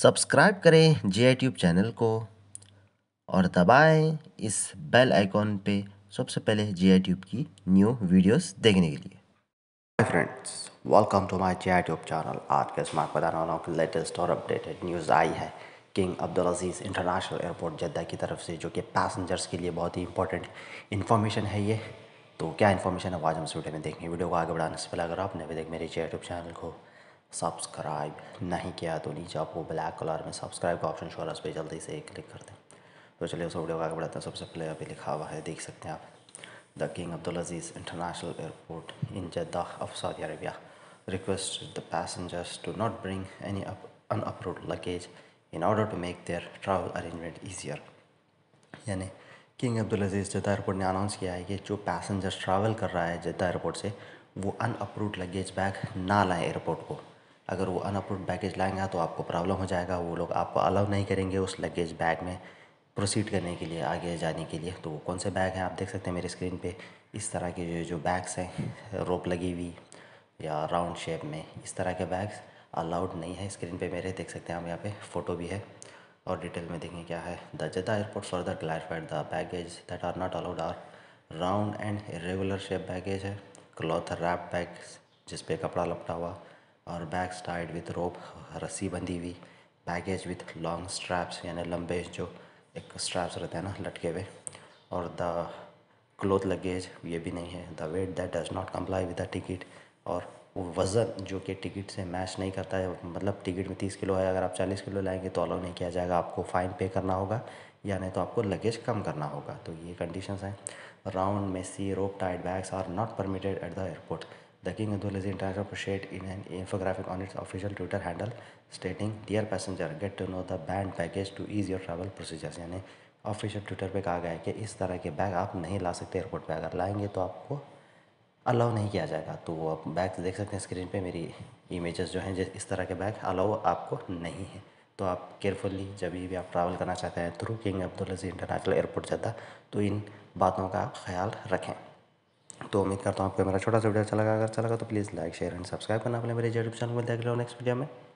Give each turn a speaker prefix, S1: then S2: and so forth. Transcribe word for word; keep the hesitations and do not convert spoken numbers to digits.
S1: Subscribe करें जी I Tube channel को और दबाएं इस बेल आइकॉन पे सबसे पहले जी आई ट्यूब की न्यू वीडियोस देखने के लिए।
S2: Hi friends, welcome to my G I Tube channel. आज के इसमें आपको बताने वाला हूँ कि लेटेस्ट और अपडेटेड न्यूज़ आई है King Abdul Aziz International Airport Jeddah की तरफ से, जो कि पैसेंजर्स के लिए बहुत ही इंपॉर्टेंट इन्फॉर्मेशन है ये। तो क्या इन्फॉर्मेशन है वो आज हम इस वीडियो में देखेंगे। वीडियो को आगे बढ़ाने से पहले अगर आपने अभी तक मेरे जी आई ट्यूब चैनल को सब्सक्राइब नहीं किया तो नीचे आपको ब्लैक कलर में सब्सक्राइब का ऑप्शन शो हो रहा है, उस पर जल्दी से क्लिक कर दें। तो चलिए उस वीडियो को आगे बढ़ाते हैं। सबसे पहले अभी लिखा हुआ है, देख सकते हैं आप, The King Abdulaziz International Airport in Jeddah of Saudi Arabia requests the passengers to not bring any up unapproved luggage in order to make their travel arrangement easier। यानी King Abdul Aziz Jeddah airport ने announce किया है कि जो passengers travel कर रहा है Jeddah airport से, वो अनअप्रूव्ड लगेज बैग ना लाएं एयरपोर्ट को। अगर वो अनअप्रूव्ड बैगेज लाएंगे तो आपको प्रॉब्लम हो जाएगा, वो लोग आपको अलाउ नहीं करेंगे उस लगेज बैग में प्रोसीड करने के लिए, आगे जाने के लिए। तो वो कौन से बैग हैं आप देख सकते हैं मेरे स्क्रीन पे। इस तरह के जो जो बैग्स हैं रोप लगी हुई या राउंड शेप में, इस तरह के बैग्स अलाउड नहीं है। स्क्रीन पे मेरे देख सकते हैं आप, यहाँ पे फ़ोटो भी है और डिटेल में देखें क्या है। The Jeddah airport further clarified the baggage that are not allowed are round and irregular shape baggage है, क्लॉथ रैप बैग्स जिस पे कपड़ा लपटा हुआ, और बैग्स टाइड विथ रोप, रस्सी बंधी हुई, बैगेज विथ लॉन्ग स्ट्रैप्स यानी लंबे जो एक स्ट्रैप्स रहते हैं ना लटके हुए, और द क्लोथ लगेज ये भी नहीं है। The weight that does not comply with the ticket, और वो वज़न जो कि टिकट से मैच नहीं करता है, मतलब टिकट में तीस किलो है, अगर आप चालीस किलो लाएंगे तो अलाउ नहीं किया जाएगा, आपको फ़ाइन पे करना होगा या नहीं तो आपको लगेज कम करना होगा। तो ये कंडीशंस हैं। Round messy rope tied bags are not permitted at the airport. The King Abdul International appreciate in an infographic on its official Twitter handle stating, "Dear passenger, get to know the banned baggage to ease your travel procedures"। यानी official Twitter पे कहा गया है कि इस तरह के bag आप नहीं ला सकते एयरपोर्ट पे, अगर लाएंगे तो आपको अलाउ नहीं किया जाएगा। तो वो आप बैग देख सकते हैं स्क्रीन पे, मेरी इमेजेस जो हैं, इस तरह के बैग अलाउ आपको नहीं है। तो आप केयरफुली जब भी आप ट्रैवल करना चाहते हैं through King Abdul Aziz International Airport Jeddah, तो इन बातों का ख्याल रखें। तो उम्मीद करता हूँ आपको मेरा छोटा सा वीडियो अच्छा लगा। अगर अच्छा लगा तो please like share and subscribe करना अपने मेरे यूट्यूब चैनल में। देख लो नेक्स्ट वीडियो में।